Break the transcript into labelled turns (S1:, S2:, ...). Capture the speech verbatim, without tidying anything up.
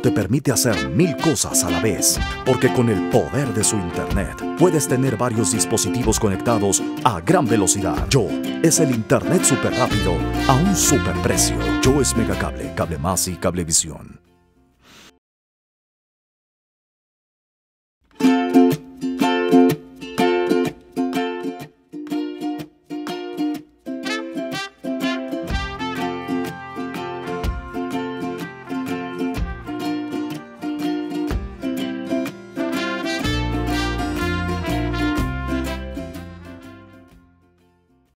S1: te permite hacer mil cosas a la vez, porque con el poder de su internet puedes tener varios dispositivos conectados a gran velocidad. Yo es el internet súper rápido a un super precio. Yo es Megacable, Cable Más y Cablevisión.